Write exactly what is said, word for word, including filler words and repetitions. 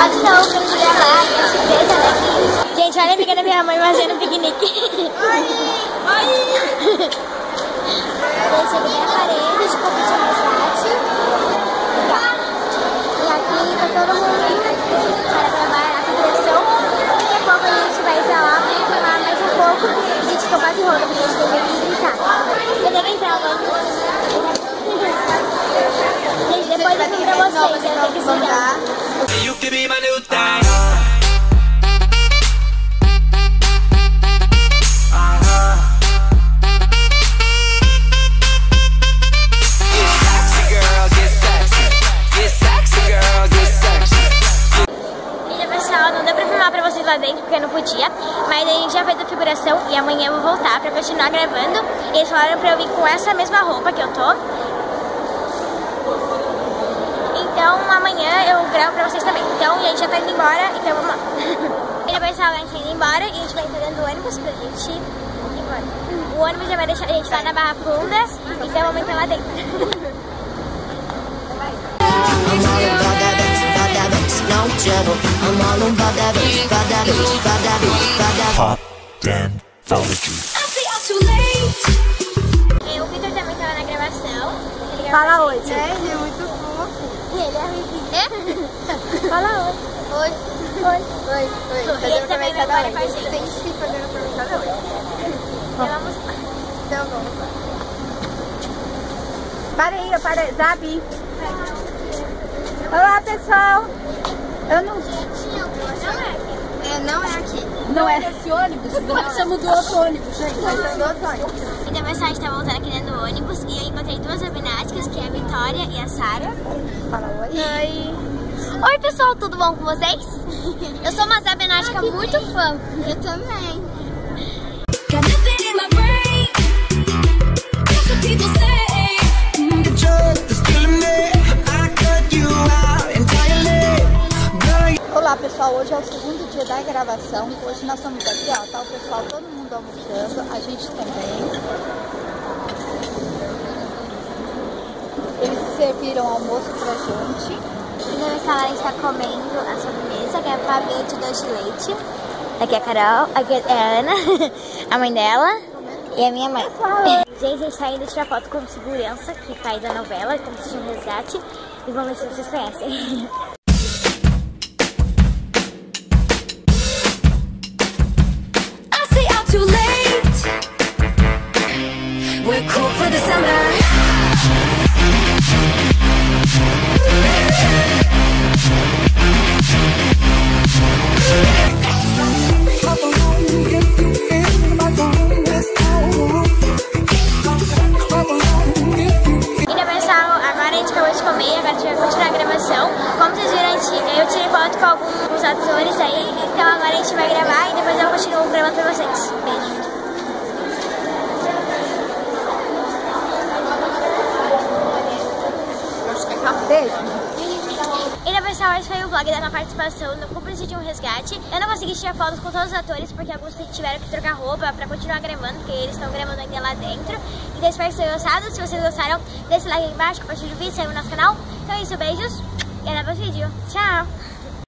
de novo pra gente gravar, é surpresa, né? Gente, olha a amiga da minha mãe fazendo piquenique. Esse aqui é a parede de competição de resgate. E aqui tá todo mundo para gravar a figuração. Daqui a pouco a gente vai pra lá pra filmar mais um pouco. A gente ficou quase roda, porque a gente teve que brincar. Eu devo entrar agora. Gente, depois eu filmo pra vocês, eu tenho que explicar. You can be my new thing. Lá dentro porque eu não podia, mas a gente já fez a figuração e amanhã eu vou voltar pra continuar gravando. E eles falaram pra eu vir com essa mesma roupa que eu tô. Então amanhã eu gravo pra vocês também. Então a gente já tá indo embora, então vamos lá. E depois a gente indo embora e a gente vai entrar no ônibus pra gente ir embora. O ônibus já vai deixar a gente lá na Barra Funda, então vamos entrar lá dentro. Hot Dentology. E o Victor também tava na gravação. Ele Fala oi, gente. é, ele é muito fofo. Ele é riquinho. Fala oi. Oi. Oi. Oi, oi. E ele também vai embora com a gente. Tem que se fazer promessa da oi. Então vamos lá. Então vamos lá. Para aí, para aí. Zabi. Olá, pessoal. Eu não... É, não é aqui. Não é esse ônibus? Você mudou outro ônibus, gente. Você mudou outro ônibus. Então, pessoal, a gente tá voltando aqui dentro do ônibus e eu encontrei duas abináticas, que é a Vitória e a Sara. Fala oi. Oi. Oi, pessoal, tudo bom com vocês? Eu sou uma abinática muito fã. Eu também. Olá, pessoal, hoje é o segundo dia da gravação. Hoje nós estamos aqui, ó, tá o pessoal, todo mundo almoçando, a gente também. Eles serviram almoço pra gente. E na sala a gente tá comendo a sobremesa, que é pavê de doce de leite. Aqui é a Carol, aqui é a Ana, a mãe dela e a minha mãe. Gente, a gente tá indo tirar foto com segurança, que faz a novela, como se fosse um resgate. E vamos ver se vocês conhecem. Too late. We're cool for the summer. Então, pessoal, agora a gente acabou de comer, agora a gente vai continuar a gravação. Como vocês viram, a gente, eu tirei foto com alguns atores aí, então agora a gente vai gravar e depois eu continuo gravando pra vocês. Beijo. Beijo. Então, pessoal, esse foi o vlog da minha participação no Cúmplice de um Resgate. Eu não consegui tirar fotos com todos os atores, porque alguns tiveram que trocar roupa pra continuar gravando, porque eles estão gravando ainda lá dentro. Então, espero que vocês tenham gostado. Se vocês gostaram, deixa o like aí embaixo, compartilha o vídeo, segue no nosso canal. Então é isso, beijos e até o próximo vídeo. Tchau!